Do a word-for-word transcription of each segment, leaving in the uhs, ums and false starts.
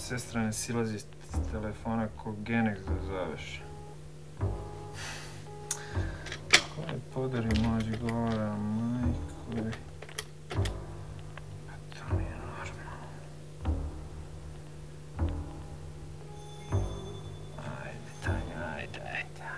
sestra ne silazi s telefona ko Genek da zoveš. Koje podari mlađi govora, majko... A to mi je normalno. Ajde, Tanja, ajde, ajde.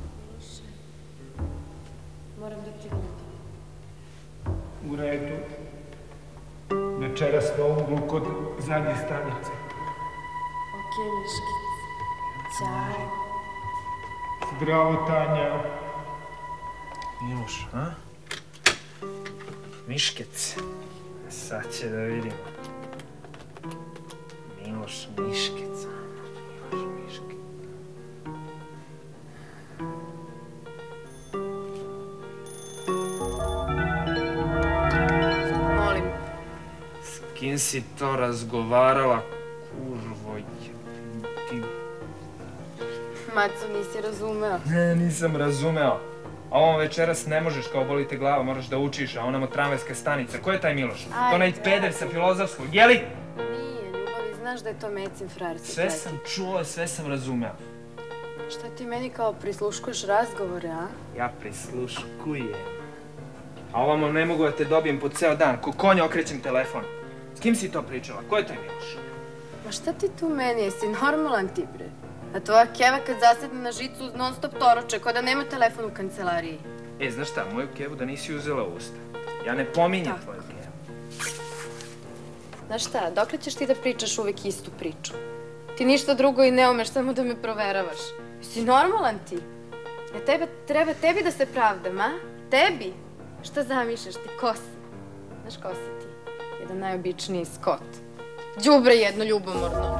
Moram da ti vidim. U redu. Večeras na uglu kod zadnje stanice. Okej, Miškic. Ćao. Zdravo, Tanja. Miloš, a? Miškec. Sad će da vidimo. Miloš Miškec. Miloš Miškec. Molim. S kim si to razgovarala, kurvo? Ti... Maco, nisi razumeo. Ne, nisam razumeo. A ovom večeras ne možeš kao boli te glava, moraš da učiš, a onamo tramvajska stanica. Ko je taj Miloš? To onaj peder sa Filozofskog, jeli? Nije, ljubavi, znaš da je to Mecin frajer. Sve sam čuo, sve sam razumeo. Šta ti meni kao prisluškuješ razgovore, a? Ja prisluškujem. A ovamo ne mogu da te dobijem po ceo dan, ko konja okrećem telefon. S kim si to pričala? Ko je taj Miloš? Ma šta ti tu meni, jesi normalan ti, bre? A tvoja keva kad zasedne na žicu non stop toroče, ko da nema telefon u kancelariji. E, znaš šta, moju kevu da nisi uzela u usta. Ja ne pominjem tvoju kevu. Znaš šta, dokle ćeš ti da pričaš uvek istu priču? Ti ništa drugo i ne umeš, samo da me proveravaš. Jesi normalan ti? Ja tebe, treba tebi da se pravdam, a? Tebi? Šta zamišljaš ti, ko si? Znaš ko si ti? Jedan najobičniji skot. Đubre jedno ljubomorno.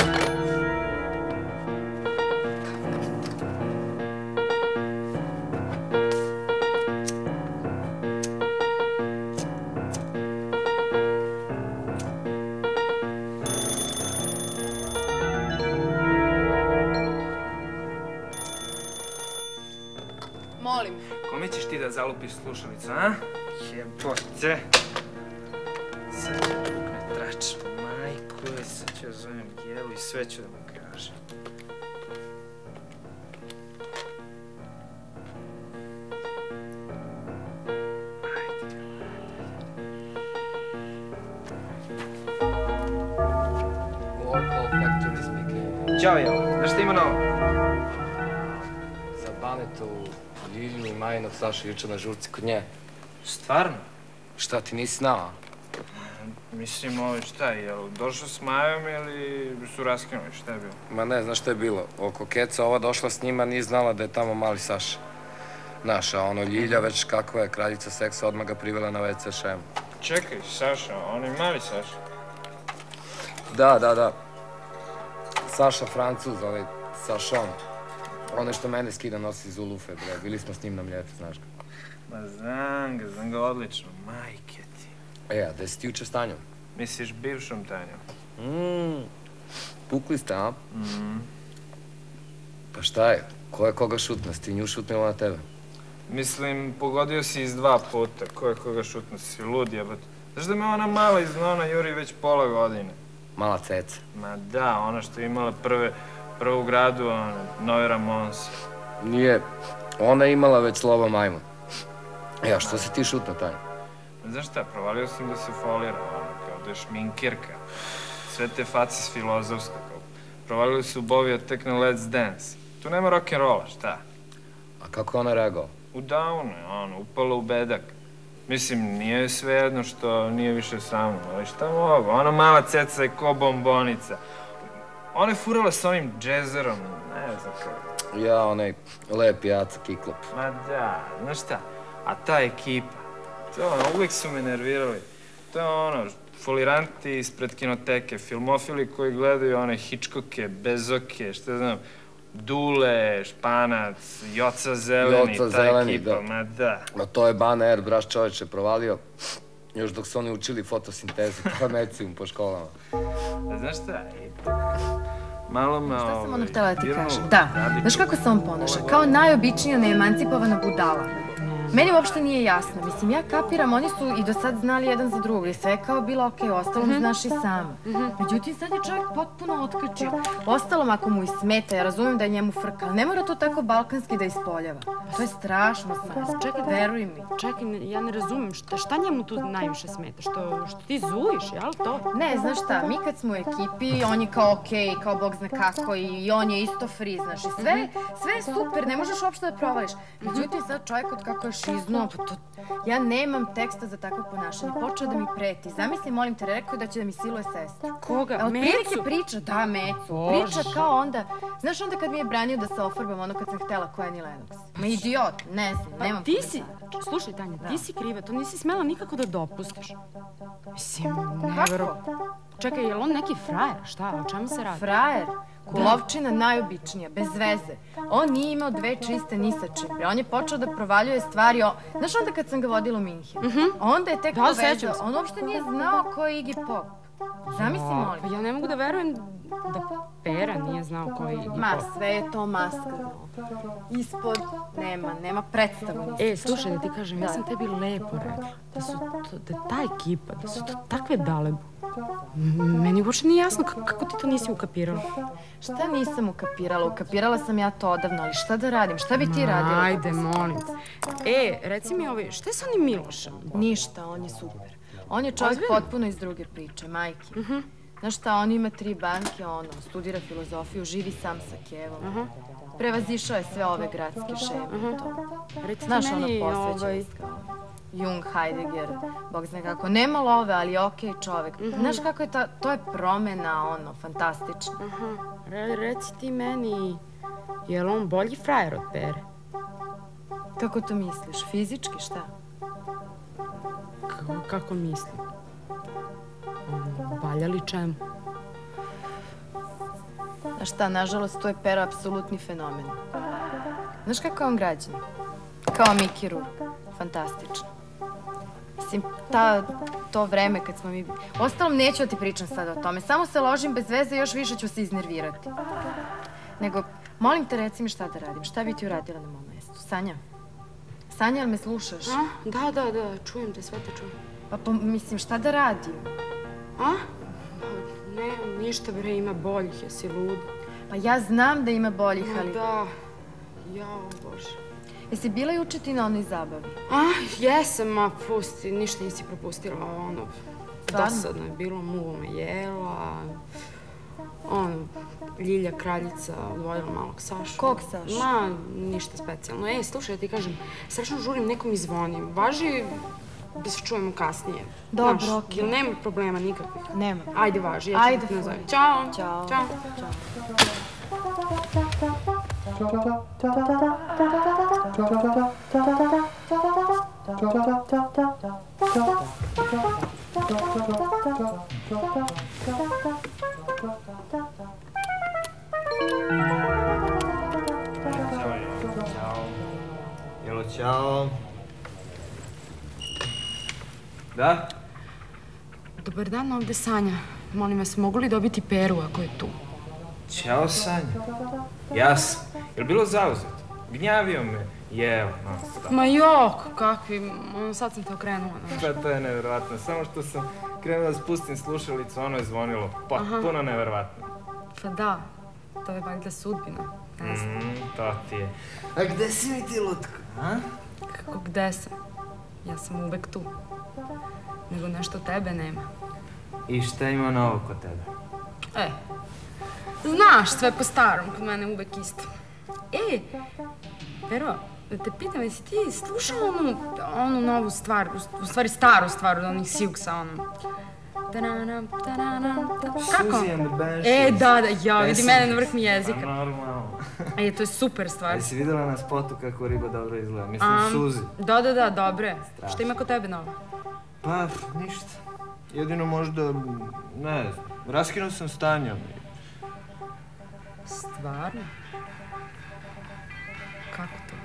Molim. Kome ćeš ti da zalupiš slušalicu, a? Jebote. Sad ću da pukne trač. Majko je, sad ću da zovem Gelu i sve ću da mu kažem. Warhol Factory speaking. Ćao, Jela. Znaš šta ima novo? Za Banetu, Ljilju i Majinog Saša juče na žurci kod nje. Stvarno? Šta, ti nisi znao, a? Mislim, ovo šta, jel došao s Majom ili su raskinuli, šta je bilo? Ma ne, znaš šta je bilo? Oko Keca ova došla s njima, nije znala da je tamo mali Saša. Znaš, a ono Ljilja već kakva je kraljica seksa, odmah ga privela na ve ce šemu. Čekaj, Saša, on je mali Saša. Da, da, da. Saša Francuz, ovaj Sašon. Ono što mene skida nosi iz Ulufe, bre. Bili smo s njim na Mljetu, znaš ga. Ma znam ga, znam ga odlično, majke ti. E, a gde si ti juče s Tanjom? Misliš bivšom Tanjom? Mmm, pukli ste, a? Mhm. Pa šta je? Ko je koga šutna? Si ti nju šutnila na tebe? Mislim, pogodio si iz dva puta. Ko je koga šutno, si lud jebate. Znaš da me ona mala iz Nona juri već pola godine? Mala ceca. Ma da, ona što je imala prve, prvu gradu, ona, Nove Ramonse. Nije, ona je imala već slova majmun. E, a što si ti šutna, Tanja? Znaš šta, provalio sam da se folira, ono, kao da je šminkirka. Sve te face s Filozofska, kao. Provalili su Bovija tek na Let's Dance. Tu nema rock'n'rolla, šta? A kako je ona reagovala? U downu je, ono, upala u bedak. Mislim, nije sve jedno što nije više sa mnom, ali šta mogu? Ona mala ceca je ko bombonica. Ona je furala s onim džezerom, ne znam kako. Ja, onaj lepi jaca kiklop. Ma da, znaš šta? A ta ekipa, to ono, uvijek su me nervirali. To je ono, foliranti ispred kinoteke, filmofili koji gledaju one Hitchcocke, Bezoke, šta znam, Dule, Španac, Joca Zeleni, ta ekipa, ma da. Ma to je Bana Air, braš čoveče, provalio. Još dok su oni učili fotosintezu, pa medicijum po školama. Znaš šta, malo me... Šta sam ono htjela da ti kažem? Da, znaš kako se on ponaša? Kao najobičnija neemancipovana budala. Meni uopšte nije jasno. Mislim, ja kapiram, oni su i do sad znali jedan za drugog i sve je kao bilo okej, ostalom znaš i sama. Međutim, sad je čovjek potpuno otkačio. Ostalom, ako mu i smeta, ja razumijem da je njemu frka, ali ne mora to tako balkanski da ispoljava. To je strašno, Sanja. Čekaj, veruj mi. Čekaj, ja ne razumem, šta njemu tu najviše smeta? Što ti zujiš, jel to? Ne, znaš šta, mi kad smo u ekipi, on je kao okej, kao bog zna kako i on je isto free, znaš, i sve, sve je super, ne možeš uopšte da provališ. Međutim, sad čovjek od kako je šiznuo, ja nemam teksta za takvo ponašanje, počeo da mi preti. Zamisli, molim te, rekao da će da mi siluje sestru. Koga? Mecu? Prilike priča, da, Mecu. Priča kao onda, znaš onda kad mi je branio da se ofarbam, ono kad sam htela ko Annie Lennox. Ma idiot, ne znam, nemam ti si, slušaj Tanja, ti si kriva, to nisi smela nikako da dopustiš. Mislim, nevero. Čekaj, je li on neki frajer? Šta, o čemu se radi? Frajer? Kulovčina najobičnija, bez veze. On nije imao dve čiste ni sa čim. On je počeo da provaljuje stvari. Znaš onda kad sam ga vodila u Minhen? Onda je tek povezao. On uopšte nije znao ko je Iggy Pop. Zamisli, molim. Pa ja ne mogu da verujem da Pera nije znao ko je Iggy Pop. Ma, sve je to maska. Ispod nema, nema predstavu. E, slušaj, da ti kažem, ja sam tebi lepo rekla da su da ta ekipa, da su to takve dalebu. Meni uopšte nije jasno kako ti to nisi ukapirala. Šta nisam ukapirala? Ukapirala sam ja to odavno, ali šta da radim? Šta bi ti radila? Ajde, molim. E, reci mi ovaj, šta je sa onim Milošem? Ništa, on je super. On je čovjek potpuno iz druge priče, majke. Znaš šta, on ima tri banke, ono, studira filozofiju, živi sam sa Kevom. Prevazišao je sve ove gradske šeme. Znaš, ono posvećenost kao Jung, Heidegger, bog zna kako. Nema love, ali je okej čovek. Znaš kako je ta, to je promena, ono, fantastična. Reci ti meni, je li on bolji frajer od Pere? Kako to misliš? Fizički, šta? Kako mislim? Valja li čemu? Znaš šta, nažalost, to je Pera apsolutni fenomen. Znaš kako je on građen? Kao Mickey Rourke. Fantastično. Mislim, to vreme kad smo mi... Ostalom, neću da ti pričam sada o tome. Samo se ložim bez veze i još više ću se iznervirati. Nego, molim te, reci mi šta da radim. Šta bi ti uradila na mom mestu? Sanja? Sanja, jel me slušaš? Da, da, da, čujem te, sve te čujem. Pa, mislim, šta da radim? A? Ne, ništa bre, ima boljih, jesi lud. Pa ja znam da ima boljih, ali... Da, jao, Bože. Jesi bila juče ti na onoj zabavi? A, jesam, ma pusti, ništa nisi propustila, ono, dosadno je bilo, muva me jela, ono, Ljilja kraljica odvojila malog Sašu. Kog Sašu? Ma, ništa specijalno. Ej, slušaj, da ti kažem, strašno žurim, nekom mi zvoni. Važi da se čujemo kasnije. Dobro, okej. Jel nema problema nikakvih? Nema. Ajde, važi, ja ću ti nazovem. Ćao. Ćao. Ćao. Jelo, ćao. Da? Dobar dan, ovde Sanja. Molim vas, mogu li dobiti Peru ako je tu? Ćao, Sanja. Ja sam. Je li bilo zauzeto? Gnjavio me. Jeo, non stop. Ma jok, kakvi, sad sam te okrenula. Pa to je nevjerovatno. Samo što sam krenula da spustim slušalicu, ono je zvonilo. Potpuno nevjerovatno. Pa da, to je valjda sudbina. Ne znam. To ti je. A gde si mi ti, Lutko, a? Kako gde sam? Ja sam uvek tu. Nego nešto tebe nema. I šta ima novo kod tebe? E, znaš, sve po starom, kod mene uvek isto. E, Pero, da te pitam, jesi ti slušao onu, onu novu stvar, u stvari staru stvar od onih Siuksa, onu? Kako? Suzy and the Banshees. E, da, da, ja, vidi mene na vrh mi jezika. A normalno. E, to je super stvar. Jesi videla na spotu kako riba dobro izgleda? Mislim, Suzy. Da, da, da, dobro je. Šta ima kod tebe novo? Pa, ništa. Jedino možda, ne znam, raskinuo sam s Tanjom. Stvarno? Kako to?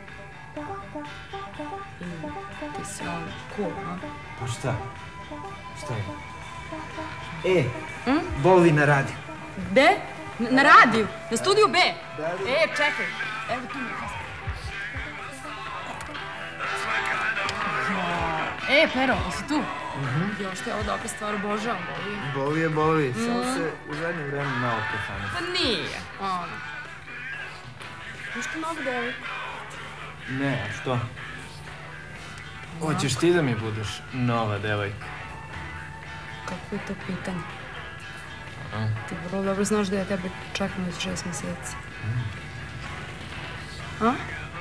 I ti si on cool, a? Pa šta? Šta je? E, Bovi na radiju. Gde? Na radiju? Na studiju B? E, čekaj. Evo tu mi je. E, Pero, jesi tu? Još te je ovo dobra stvar, obožavam, boli. Boli je, boli. Samo se u zadnje vreme malo kefani. Pa nije, ono. Nešto novo devojka? Ne, a što? Hoćeš ti da mi budeš nova devojka? Kako je to pitanje? Ti vrlo dobro znaš da ja tebe čekam već šest meseci. A?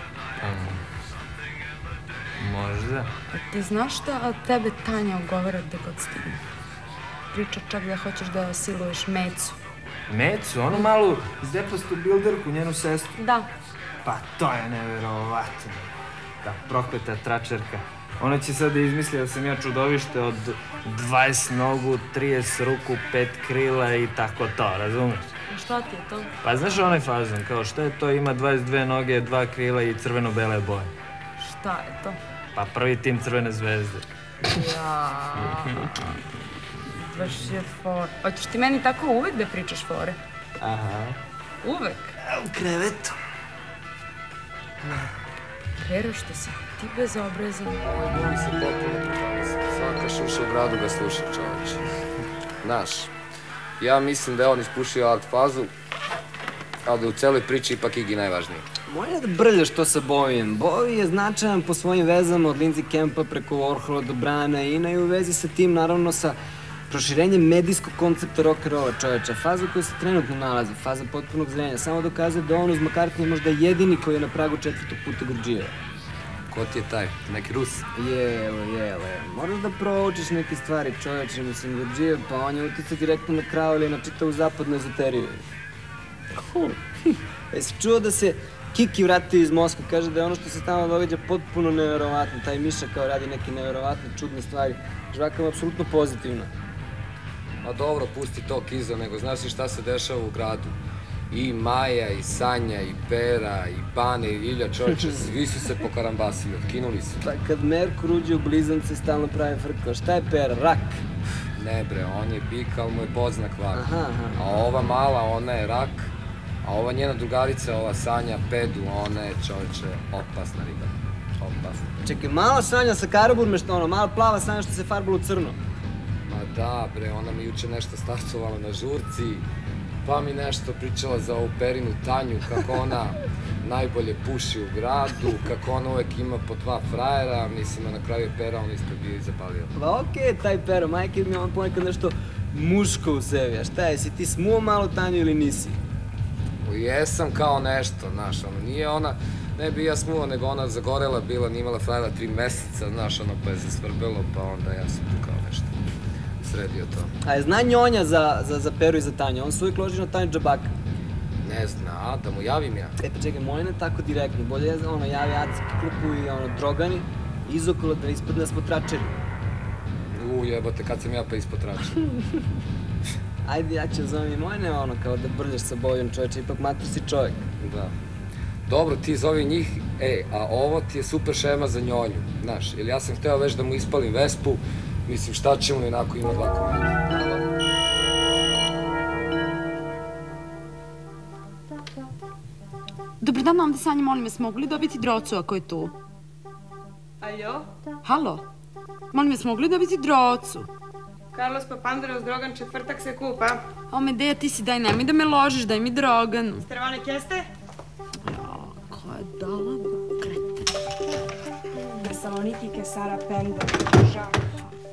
Možda. A ti znaš da tebe Tanja ugovara gde god stigne? Priča čak da hoćeš da siluješ Mecu. Mecu, onu malu zdepastu bilderku, njenu sestru. Da. Pa to je neverovatno. Ta prokleta tračerka. Ona će sad da izmisli da sam ja čudovište od dvadeset nogu, trideset ruku, pet krila i tako to, razumeš? A šta ti je to? Pa znaš onaj fazon, kao što je to, ima dvadeset dve noge, dva krila i crveno-bele boje. Šta je to? Pa prvi tim Crvene zvezde. Ja. Baš je for. Hoćeš ti meni tako uvek da pričaš fore? Aha. Uvek? U krevetu. Pero, što si ti bezobrazan? Boli se potpuno, svaka šuša u gradu ga sluša, čoveče. Znaš, ja mislim da je on ispušio art fazu, a da u celoj priči ipak Igi najvažniji. Moje da brljaš to sa Bovijem. Bovi je značajan po svojim vezama od Lindsay Kempa preko Warhola do Briana Ina i u vezi sa tim, naravno, sa proširenjem medijskog koncepta rock'n'rolla, čoveče. Faza u kojoj se trenutno nalazi, faza potpunog zrenja, samo dokazuje da on uz McCartney možda jedini koji je na pragu četvrtog puta Gurdžijeva. Ko ti je taj? Neki Rus? Jele, jele. Moraš da proučiš neke stvari, čoveče. Mislim, Gurdžijev, pa on je uticao direktno na krao ili na čitavu zapadnu ezoteriju. Jesi čuo da se Kiki vratio iz Moskve? Kaže da je ono što se tamo događa potpuno neverovatno. Taj Miša kao radi neke neverovatne, čudne stvari. Žvakam apsolutno pozitivno. Ma dobro, pusti to, Kizo, nego znaš li šta se dešava u gradu? I Maja, i Sanja, i Pera, i Bane, i Ilja, čovječe, svi su se pokarambasili, otkinuli su. Pa kad Merkur uđe u blizance, stalno pravi frka. Šta je Pera? Rak? Ne bre, on je bik, ali mu je podznak vaka. Aha, aha. A ova mala, ona je rak, a ova njena drugarica, ova Sanja, Pedu, ona je, čovječe, opasna riba. Opasna. Čekaj, mala Sanja sa Karaburme što ono, mala plava Sanja što se farbala u crno. Ma da bre, ona mi juče nešto startovala na žurci, pa mi nešto pričala za ovu Perinu Tanju, kako ona najbolje puši u gradu, kako ona uvek ima po dva frajera, mislim, a na kraju je Pera, on ispred bio i zapalio. Pa okej, taj Pero, majke mi je on ponekad nešto muško u sebi, a šta je, si ti smuo malo Tanju ili nisi? O, jesam kao nešto, znaš, ono, nije ona, ne bi ja smuo, nego ona zagorela bila, nije imala frajera tri meseca, znaš, ono, pa je zasvrbelo, pa onda ja sam tu kao nešto sredio to. A je zna njonja za, za, za Peru i za Tanju, on se uvijek loži na Tanju džabaka. Ne zna, da mu javim ja. E pa čekaj, moj ne tako direktno, bolje je ono, javi Aci Klupu i ono, drogani, izokolo da ispadne smo tračeri. U, jebote, kad sam ja pa ispod trača. Ajde, ja ću zovem i moj ne ono, kao da brljaš sa Bojom čoveče, ipak mater si čovjek. Da. Dobro, ti zovi njih, ej, a ovo ti je super šema za njonju, znaš, jer ja sam hteo već da mu ispalim Vespu, mislim, šta će mu, inako ima dva komeda. Dobar dan, ovde Sanja, molim vas, mogu li dobiti Drocu ako je tu? Alo? Halo? Molim vas, mogu li dobiti Drocu? Carlos Papandreou, Drogan, četvrtak se kupa. O, Medeja, ti si, daj, nemoj da me ložiš, daj mi Droganu. Stravane keste? Ja, ko je dala krete? Saloniki, Sara Pendo, Žak.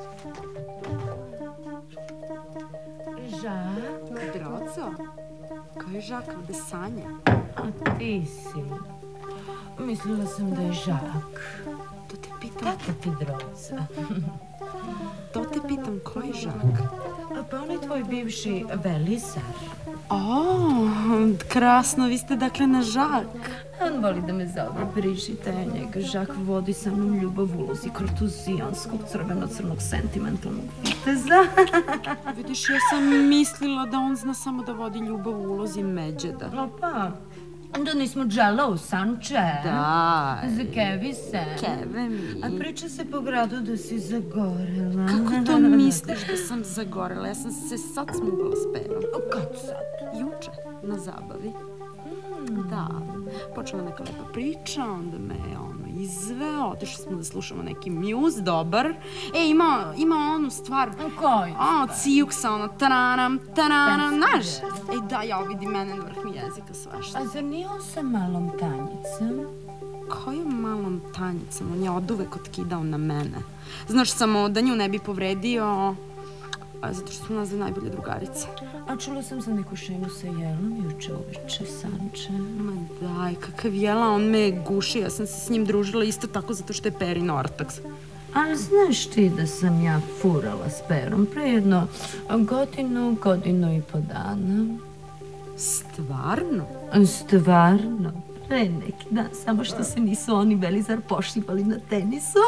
Žak? Droco? Ko je Žak ovde Sanja? A ti si. Mislila sam da je Žak. To te pitam. Tata ti Droca. To te pitam, ko je Žak? Pa on je tvoj bivši velisar. O, krasno, vi ste dakle na Žak. On voli da me zove Brižita, a njega Žak vodi sa mnom ljubav u ulozi kortuzijanskog, crveno-crnog, sentimentalnog viteza. Vidiš, ja sam mislila da on zna samo da vodi ljubav u ulozi Međeda. Opa, onda nismo džela u Sanče. Da. Za Kevi se. Keve mi. A priča se po gradu da si zagorela. Kako to misliš da sam zagorela? Ja sam se sad smugala s Perom. Kad sad? Juče, na zabavi. Da. Počela neka lepa priča, onda me je ono izveo, otišli smo da slušamo neki muse, dobar. E, ima, ima onu stvar. Koju? Ono, Cijuksa, ono, taranam, taranam, znaš? Ej, da, ja vidim mene na vrh mi jezika svašta. A zar nije on sa malom Tanjicom? Kojom malom Tanjicom? On je oduvek otkidao na mene. Znaš, samo da nju ne bi povredio, a zato što smo nazve najbolje drugarice. A čula sam za neku šemu sa Jelom juče uveče, Sanče. Ma daj, kakav Jela, on me guši, ja sam se s njim družila isto tako zato što je Perin ortak. Ali znaš ti da sam ja furala s Perom pre jedno godinu, godinu i po dana? Stvarno? Stvarno. Pre neki dan, samo što se nisu oni Velizar pošivali na tenisu.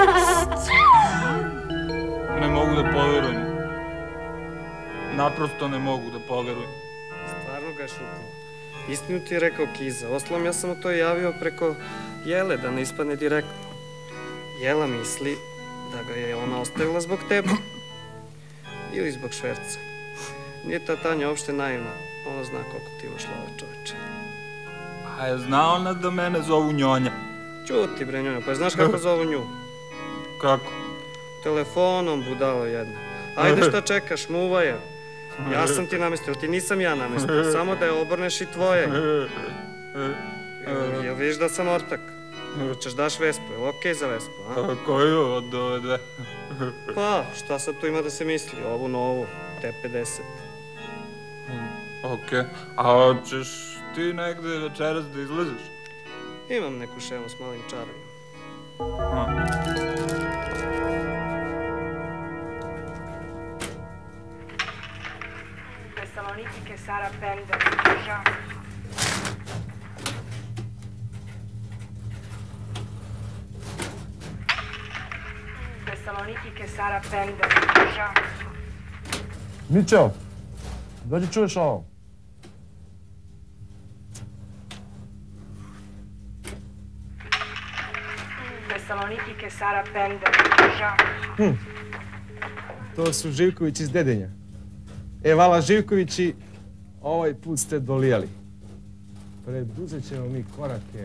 Ne mogu da poverujem. Naprosto ne mogu da poverujem. Stvarno ga je šutno. Istinu ti je rekao Kiza. Ostalom, ja sam mu to javio preko Jele, da ne ispadne direktno. Jela misli da ga je ona ostavila zbog tebe. Ili zbog šverca. Nije ta Tanja uopšte naivna. Ona zna koliko ti imaš love, čoveče. A je zna ona da mene zovu Njonja? Ćuti bre Njonja, pa znaš kako zovu nju? Kako? Telefonom, budalo jedna. Ajde šta čekaš, muva je. Ja sam ti namestio, ti nisam ja namestio. Samo da je obrneš i tvoje. Jel vidiš da sam ortak? Hoćeš daš Vespu, je li okej za Vespu, a? Koju od ove dve? Pa, šta sad tu ima da se misli? Ovu novu, T pedeset. Okej, a hoćeš ti negde večeras da izlaziš? Imam neku šemu s malim čarovima. Tesaloniki Sara Pender, Jean. Tesaloniki Sara Pender, Jean. Mićo, dođi čuješ ovo. Tesaloniki Sara Pender, Jean. Hm. To su Živković iz Dedinja. E, vala Živkovići, ovaj put ste dolijali. Preduzet ćemo mi korake.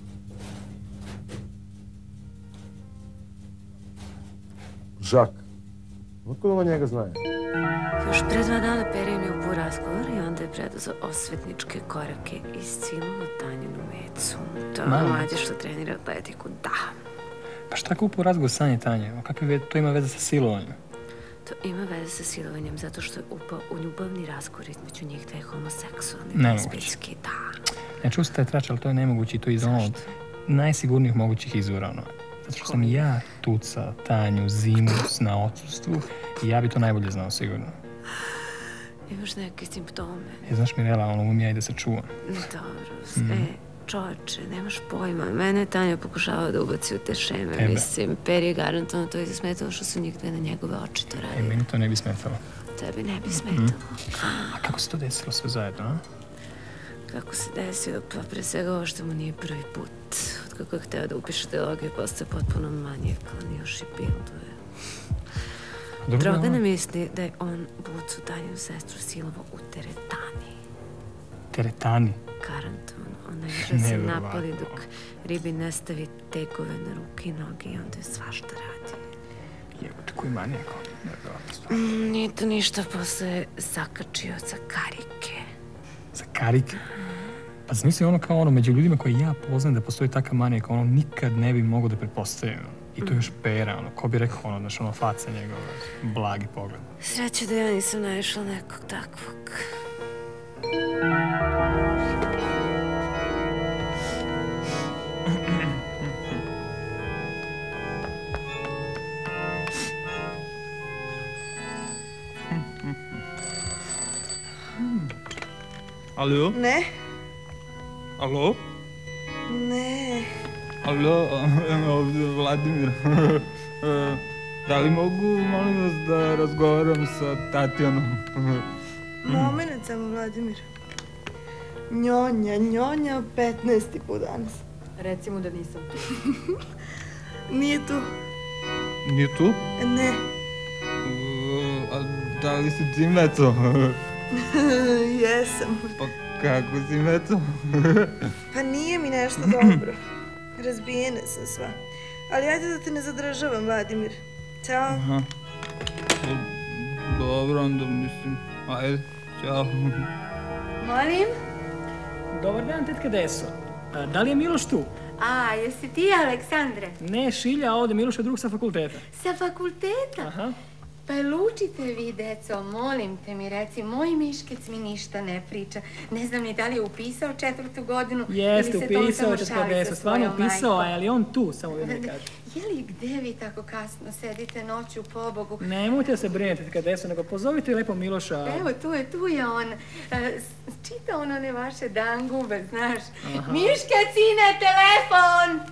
Žak. Otkud ovo njega znaje? Još pre dva dana Peri mi upu razgovor i onda je preduzeo osvetničke korake i iscinuo Tanjinu mecu. To je mlađe što trenira atletiku, da. Pa šta kupu razgovor sa Anje Tanje? Kakve to ima veze sa silovanjem? To ima veze sa silovanjem zato što je upao u ljubavni razgovor između njih da je homoseksualni. Nemoguće. Da. Ne čuo se taj trač, ali to je nemoguće i to iz onog najsigurnijih mogućih izvora, ono. Zato što sam ja tuca Tanju zimus na odsustvu i ja bi to najbolje znao sigurno. Imaš neke simptome. E, znaš Mirela, ono umija i da se čuva. Dobro, e, čoveče, nemaš pojma. Mene je Tanja pokušava da ubaci u te šeme, mislim. Peri je garantovano to i zasmetalo što su njih dve na njegove oči to radili. E, meni to ne bi smetalo. Tebi ne bi smetalo. A kako se to desilo sve zajedno, a? Kako se desilo? Pa pre svega ovo što mu nije prvi put. Od kako je hteo da upiše teologiju i postaje potpuno manijekalan, još i bilduje. Drogana misli da je on Bucu, Tanjinu sestru, silovao u teretani. Teretani? Garantovano. Ona je da se napali dok ribi ne stavi tegove na ruke i noge i onda je svašta radi. Jebote, koji manijak on? Nije to ništa, posle je zakačio za karike. Za karike? Pa zamisli ono kao ono, među ljudima koji ja poznam da postoji takav manijak, ono nikad ne bi mogo da pretpostavim. I to još Pera, ono, ko bi rekao ono, znaš, ono, faca njegove, blagi pogled. Sreće da ja nisam naišla nekog takvog. Alo? Ne. Alo? Ne. Alo, ovdje Vladimir. Da li mogu, molim vas, da razgovaram sa Tatjanom? Moment samo, Vladimir. Njonja, njonja, petnaesti put danas. Reci mu da nisam tu. Nije tu. Nije tu? Ne. A da li si ti Meco? Jesam. Pa kako si Meco? Pa nije mi nešto dobro. razbijena sam sva. Ali ajde da te ne zadržavam, Vladimir. Ćao. Aha. Dobro, onda mislim, ajde, ćao. Molim? Dobar dan, tetka Deso. Da li je Miloš tu? A, jesi ti, Aleksandre? Ne, Šilja, ovde Miloš je drug sa fakulteta. Sa fakulteta? Aha. Pa lučite vi, deco, molim te mi reci, moj Miškec mi ništa ne priča. Ne znam ni da li je upisao četvrtu godinu Jeste, ili se to upisao, samo šali sa svojom majkom. Upisao, ali on tu, samo da mi kaže. Je li gde vi tako kasno sedite noću pobogu? Nemojte da se brinete, tetka Deso, nego pozovite lepo Miloša. Evo, tu je, tu je on. Čita on one vaše dangube, znaš. Miške, cine, telefon!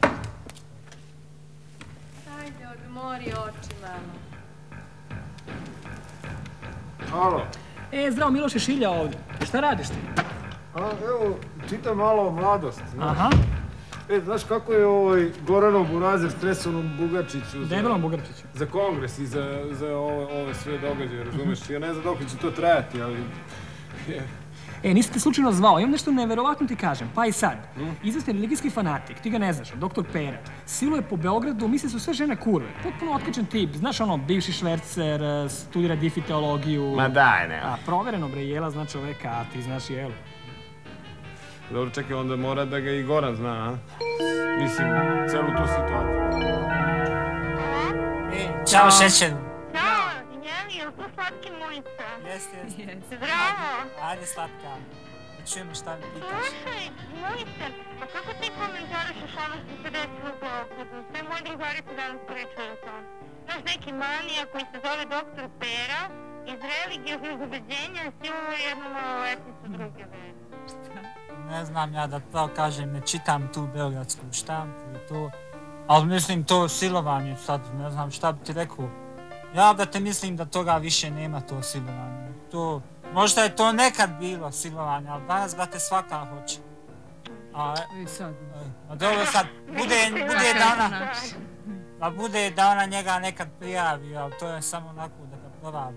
Ajde, odmori oči, mama. Alo. E, zdravo, Miloš je Šilja ovde. Šta radiš ti? A, evo, čitam malo o Mladost. Aha. E, znaš kako je ovaj Goranov Burazer stresovom Bugarčiću... Debelom Bugarčiću. Za kongres i za, za ove, ove sve događaje, razumeš? Ja ne znam dok će to trajati, ali... E, nisi te slučajno zvao, imam nešto neverovatno ti kažem, pa i sad. Izvestan religijski fanatik, ti ga ne znaš, doktor Pera, siluje po Beogradu, misle su sve žene kurve. Potpuno otkačen tip, znaš ono, bivši švercer, studira difi teologiju. Ma daj, ne. A, provereno bre, Jela zna čoveka, a ti znaš Jelu. Dobro, čekaj, onda mora da ga i Goran zna, a? Mislim, celu tu situaciju. E, čao Šećeru. Ćao, Jeli, je li to slatki mujica? Jeste, jeste. Zdravo. Ajde, slatka. Da čujemo šta mi pitaš. Slušaj, mujice, pa kako ti komentarišeš ono što se desilo u Beogradu? Sve moji drugari su danas pričali o tom. Znaš, neki manija koji se zove doktor Pera, iz religioznog ubeđenja siluje jednu maloletnicu druge vere. Šta? Ne znam ja da to kažem, ne čitam tu beogradsku štampu i to. Ali mislim to silovanje sad, ne znam šta bi ti rekao. Ja da te mislim da toga više nema to silovanje. To, možda je to nekad bilo silovanje, ali danas da te svaka hoće. A, I sad. A dobro sad, bude, bude da ona... A bude da ona njega nekad prijavi, ali to je samo onako da ga provavi.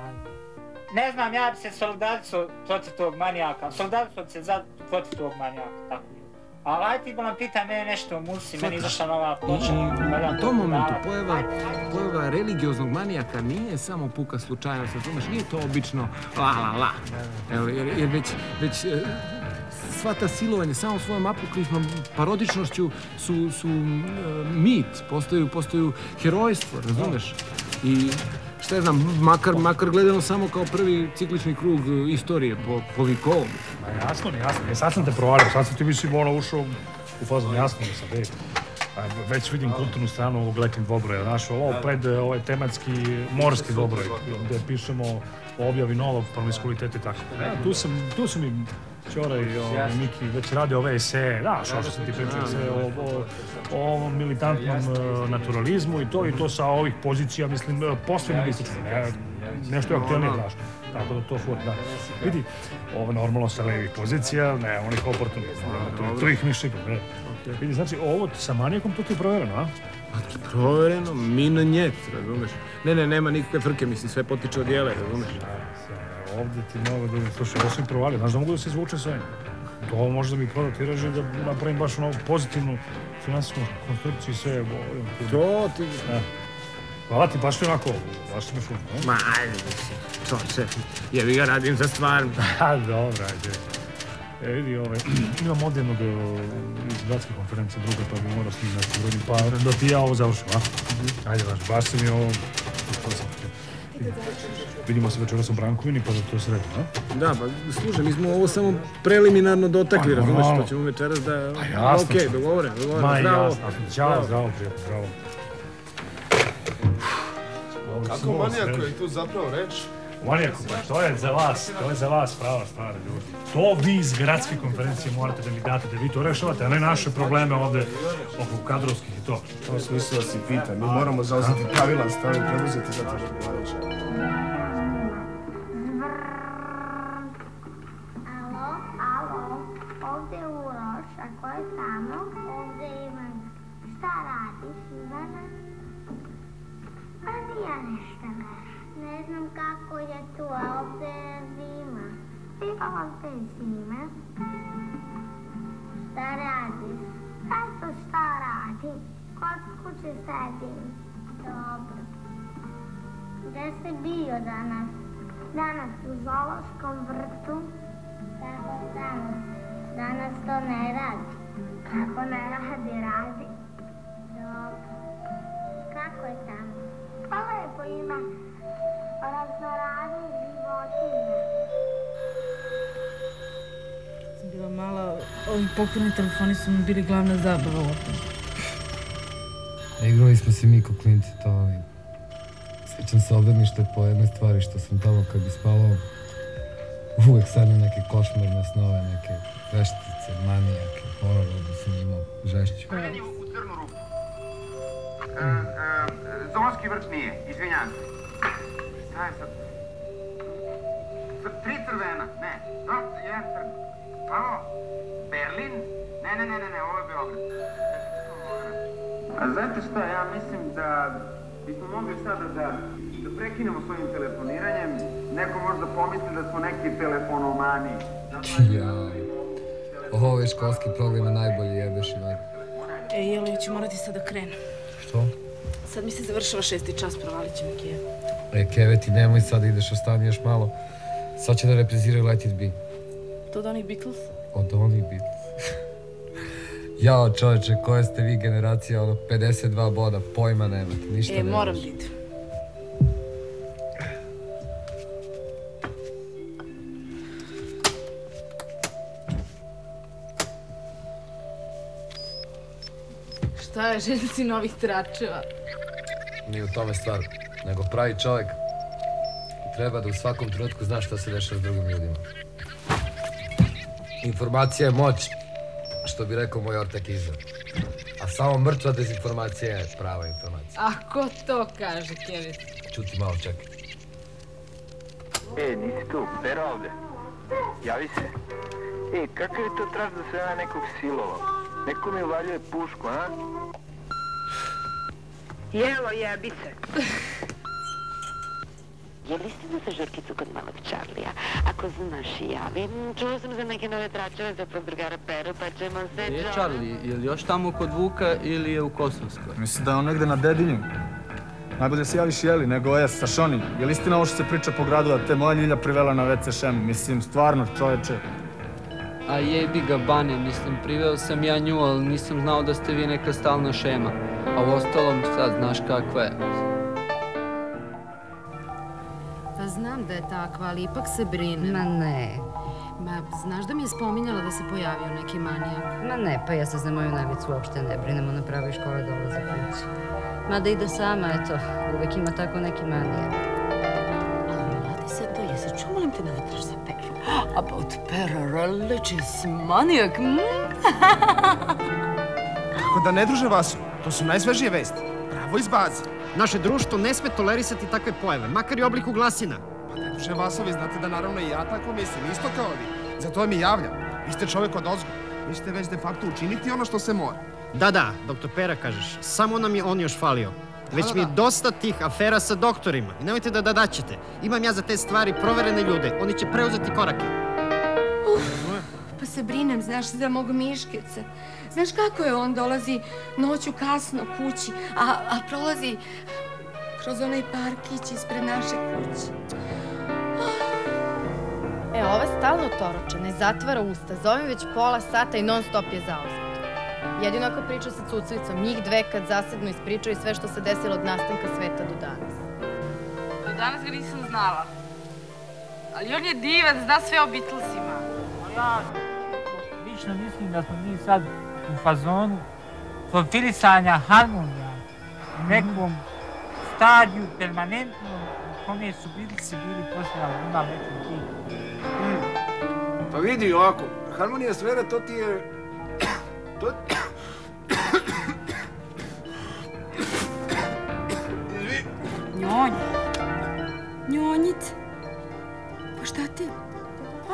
Ne znam, ja bi se solidaricao protiv tog manijaka, solidaricao bi se za, protiv tog manijaka, tako je. Ali aj ti bolam pita mene nešto o Mursi, meni izašla nova ploča. U tom momentu pojava, pojava religioznog manijaka nije samo puka slučajnost, razumeš, nije to obično la la la. Evo, jer, jer već, već sva ta silovanja samo svojom apokrifnom parodičnošću su, su uh, mit, postaju, postaju herojstvo, razumeš? I šta je znam, makar, makar gledano samo kao prvi ciklični krug istorije po, po Vikovom. Ma jasno, jasno. E, sad sam te provalio, sad sam ti mislim ono ušao u fazon, jasno mi sad, ej. Već vidim kulturnu stranu ovog letnjeg dvobroja, znaš, ovo pred ovaj tematski morski dvobroj, gde pišemo o objavi novog promiskuiteta i tako. E, tu sam, tu su mi Ćora i ovaj, Miki već radi ove eseje, znaš, ovo što sam ti pričao sve o, o, o ovom militantnom uh, naturalizmu i to, i to sa ovih pozicija, mislim, postfeministički, ne, nešto je aktualnije, znaš, tako da to furt, da. Vidi, ovo normalno sa levih pozicija, ne, onih oportunizma, to ih mišljika, ne. Vidi, znači, ovo sa manijakom, to ti je provereno, a? Provereno, mi na njet, razumeš? Ne, ne, nema nikakve frke, mislim, sve potiče od Jele, razumeš? Ovdje ti mogu da... Slušaj, ovo sam provalio, znaš da mogu da se izvuče s ovim. To može da mi proda tiraž i da napravim baš ono pozitivnu finansijsku konstrukciju i sve. To ti... Hvala ti, baš mi onako, baš ti mi fun. Ma, ajde, mislim, čoče, jebi ga radim za stvar. Ha, dobro, ajde. E, vidi, ovaj, imam ovdje jednog iz gradske konferencije druga, pa bi morao s njim nešto urodim, pa da ti ja ovo završim, a? Ajde, baš, baš si mi ovo... Vidimo se večeras u Brankovini, pa da to sredimo, a? Da, pa slušaj, mi smo ovo samo preliminarno dotakli, razumeš, što ćemo večeras da... Pa jasno. Okej, dogovoreno, dogovoreno, Ma zdravo. jasno, zdravo, zdravo, prijatno, zdravo. Kako manijako je tu zapravo reč? Manijako, pa to je za vas, to je za vas prava stvar, ljudi. To vi iz gradske konferencije morate da mi date, da vi to rešavate, a ne naše probleme ovde oko kadrovskih i to. To je smisla da si pita, mi moramo zauzeti pravilan stav i preduzeti zato što vladajuće. Alo, alo, ovdje je Uroš, a ko je tamo? Ovdje je Ivana. Šta radiš, Ivana? Pa nija ništa baš. Ne znam kako je tu, a ovdje je zima. Ti ovdje je zima. Šta radiš? Eto šta radim, kod kuće sedim. Dobro. Gde si bio danas? Danas u zoološkom vrtu. Kako danas? Danas to ne radi. Kako ne radi, radi. Dobro. Kako je tamo? Pa lepo ima raznoraznih životinja. Kad sam bila mala, ovi pokretni telefoni su mi bili glavna zabava ovdje. Igrali smo se mi ko klinci, to ovaj... Sjećam se obdanište po jednoj stvari što sam tamo kad bi spavao. Uvijek sanjam neke košmarne snove, neke veštice, manijake, horor, da sam imao žešću. Kreni u crnu rupu. Zonski vrt nije, izvinjam se. Šta je sad? Tri crvena, ne, dva, jedan crn. Alo, Berlin? Ne, ne, ne, ne, ne, ovo je Beograd. A znate šta, ja mislim da bismo mogli sada da, da prekinemo s ovim telefoniranjem. Neko možda pomisli da smo neki telefonomani. Jaj. Ovo je školski program je najbolji, jebeš i vajte. E, jel, ja ću morati sad da krenem. Što? Sad mi se završava šesti čas, provalit će mi Kijev. E, Keve, ti nemoj sad ideš, ostani još malo. Sad će da repriziraju Let It Be. To od onih Beatles? Od onih Beatles. Jao, čovječe, koja ste vi generacija, ono, pedeset dva boda, pojma nemate, ništa ne E, znaš. moram da idem. Šta je, želja si novih tračeva? Nije u tome stvar, nego pravi čovjek treba da u svakom trenutku zna šta se dešava s drugim ljudima. Informacija je moć, što bi rekao moj ortak Iza. A samo mrtva dezinformacija je prava informacija. A ko to kaže, Kevin? Čuti malo, čekaj. E, nisi tu, Pero ovde. Javi se. E, kakav je to traž da se ja nekog silovao? Neko mi uvaljuje pušku, a? Jelo, jebi se. Je li istina za žurkicu kod malog Čarlija? Ako znaš i javi, čuo sam za neke nove tračeve za podrugara Peru, pa ćemo se... Je Čarli, je li još tamo kod Vuka ili je u Kosovskoj? Mislim da je on negde na Dedinju. Najbolje se javiš Jeli, nego je sa Šoni. Je li istina ovo što se priča po gradu da te moja Ljilja privela na ve ce šem? Mislim, stvarno, čoveče. A jebi ga, Bane, mislim, priveo sam ja nju, ali nisam znao da ste vi neka stalna šema. A u ostalom, sad znaš kakva je. Pa znam da je takva, ali ipak se brine. Ma ne. Ma, znaš da mi je spominjala da se pojavio neki manijak? Ma ne, pa ja se za moju navicu uopšte ne brinem, ona pravi škole dolaze kući. Mada ide sama, eto, uvek ima tako neki manijak. Ali radi se to, jesi čuo, molim te da vetraš za Peru? About Pera, religious manijak, Kako da ne druže Vasu, to su najsvežije vesti. Pravo iz baze. Naše društvo ne sme tolerisati takve pojave, makar i u obliku glasina. Pa ne druže Vasovi, znate da naravno i ja tako mislim, isto kao vi. Zato vam i javljam. Vi ste čovjek od ozgo. Vi ćete već de facto učiniti ono što se mora. Da, da, doktor Pera kažeš, samo nam je on još falio. Već mi je dosta tih afera sa doktorima. I nemojte da da daćete. Imam ja za te stvari proverene ljude. Oni će preuzeti korake. Uf, pa se brinem, znaš, za mog Miškeca. Znaš kako je on dolazi noću kasno kući, a, a prolazi kroz onaj parkić ispred naše kuće. E, ova stalno toroče, ne zatvara usta, zovem već pola sata i non stop je zauzet. Jedino ako priča sa Cucvicom, njih dve kad zasedno ispričaju sve što se desilo od nastanka sveta do danas. Do danas ga nisam znala. Ali on je divan, zna sve o Beatlesima. Ja lično mislim da smo mi sad u fazonu profilisanja harmonija u nekom stadiju permanentnom u kome su Beatlesi bili posle albuma Let It Be. Pa vidi ovako, harmonija svera to ti je... To... Njonja. Njonjice. Pa šta ti? A?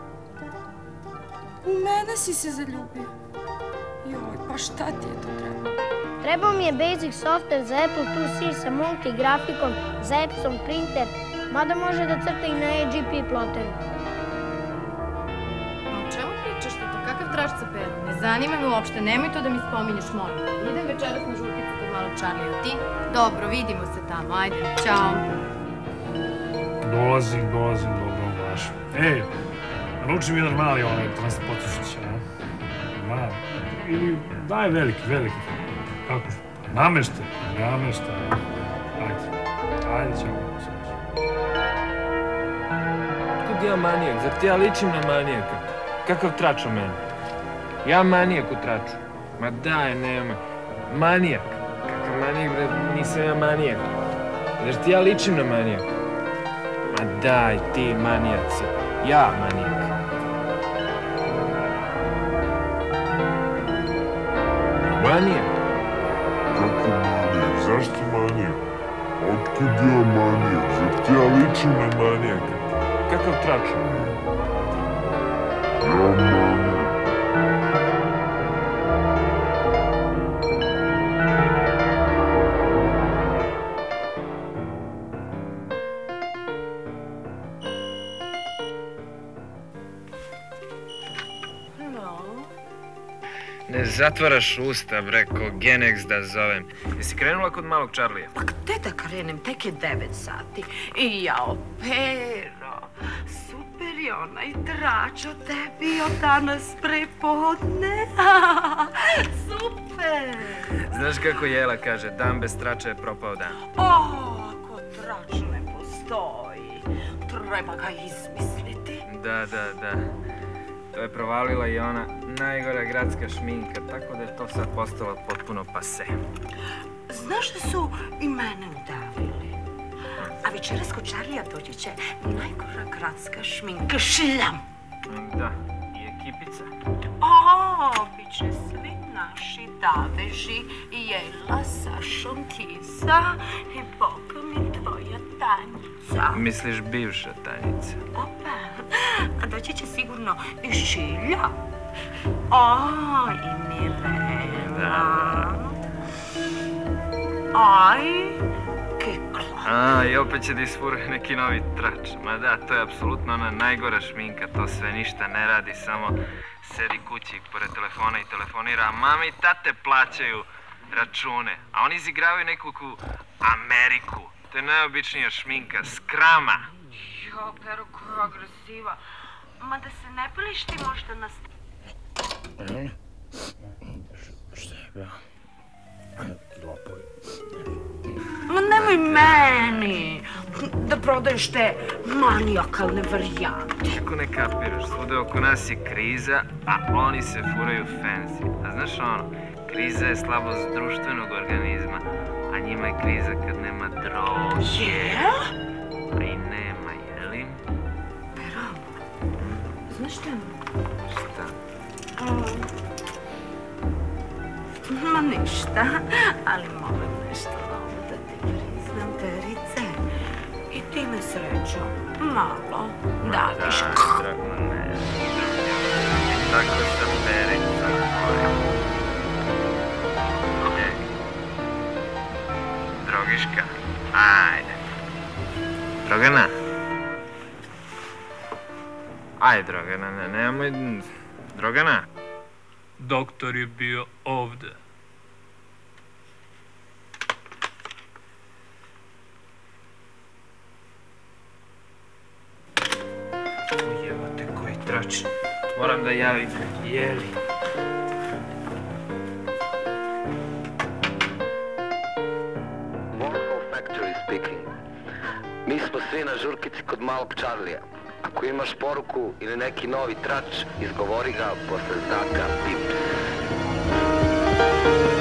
U mene si se zaljubio. Joj, pa šta ti je to trebalo? Trebao mi je Basic software za Apple two C sa multigrafikom, za Epson printer, mada može da crta i na A G P ploteru. O čemu pričaš ti to? Kakav još sa Perom? Ne zanima me uopšte, nemoj to da mi spominješ, molim. Idem večeras na žurkicu kod malog Charlie, a ti? Dobro, vidimo se tamo, ajde, čao. Dolazim, dolazim, dobro, baš. Ej, naruči mi jedan mali onaj transportišić, a? Mali. Ili daj veliki, veliki. Kako što? Namešte, namešte. Ajde, ajde, čao. Otkud ja manijak? Zar ti ja ličim na manijaka? Kakav trač o meni? Ja manijak u traču. Ma daj, nema. Manijak. Kakav manijak, bre, nisam ja manijak. Zar ti ja ličim na manijaka? Ma daj, ti manijaci. Ja manijak. Manijak? Kako manijak? Zašto manijak? Otkud ja manijak? Zar ti ja ličim na manijaka? Kakav trač? Ja manijak. Ne zatvaraš usta, bre, ko Genex da zovem. Jesi krenula kod malog Charlija? Pa gde da krenem? Tek je devet sati. I jao, Pero, super je onaj trač o tebi od danas prepodne. Super! Znaš kako Jela kaže, dan bez trača je propao dan. O, ako trač ne postoji, treba ga izmisliti. Da, da, da. To je provalila i ona najgora gradska šminka, tako da je to sad postalo potpuno pase. Znaš da su i mene udavili? A večeras kod Charlija dođe će najgora gradska šminka, šljam! Da, i ekipica. O, bit će svi naši Daveži, Jela, Sašon, Kisa i Boga mi tvoja Tanjica. Misliš bivša Tanjica? Opa, a doći će sigurno i Šilja. O, i Mirela. Aj, Kekla. A, i opet će da isfuruje neki novi trač. Ma da, to je apsolutno ona najgora šminka, to sve ništa ne radi, samo sedi kući pored telefona i telefonira, a mame i tate plaćaju račune, a oni izigravaju nekakvu Ameriku. To je najobičnija šminka, skrama. Jo, Pero, koja agresiva. Ma da se ne piliš ti možda na... Šta je bio? Lopovi. Ma nemoj meni da prodaješ te manijakalne varijante. Kako ne kapiraš, svuda oko nas je kriza, a oni se furaju fancy. A znaš ono, kriza je slabost društvenog organizma, a njima je kriza kad nema droge. Jel? A i nema, jeli? Pero, znaš šta? Šta? Ma ništa, ali molim nešto novo da ti priznam, Perice. I ti me srećo malo daviš. Da, drago, ne. I tako sa Perica tvojim. Ej. Drogiška, ajde. Drogana. Ajde, Drogana, ne, nemoj... Drogana. Doktor je bio ovde. Ujebate, koji trač. Moram da javim Jeli. Warhol Factory speaking. Mi smo svi na žurkici kod malog Charlija. Ako imaš poruku ili neki novi trač, izgovori ga posle znaka pip.